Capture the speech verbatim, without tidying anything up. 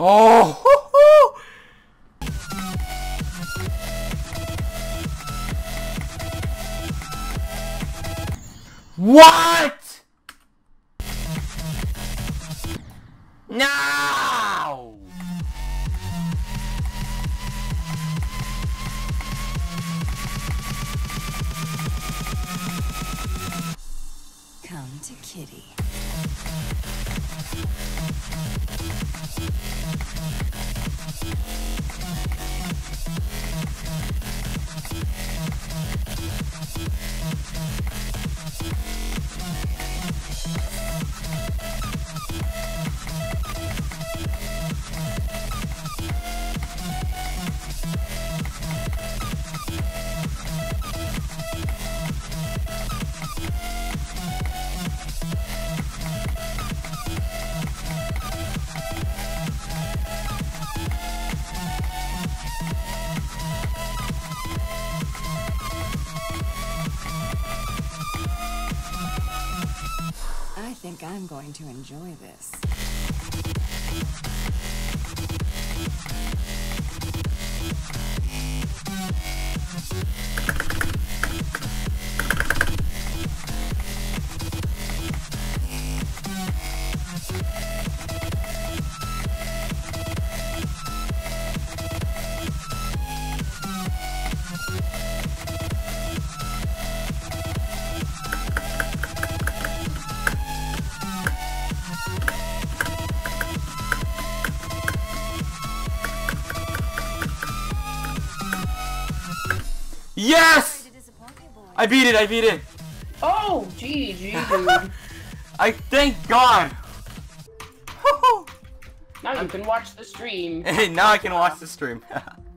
Oh! Hoo, hoo. What? No! Come to Kitty. I think I'm going to enjoy this. Yes! I beat it, I beat it. Oh, G G, dude. I thank God. Now you can watch the stream. Now I can watch the stream.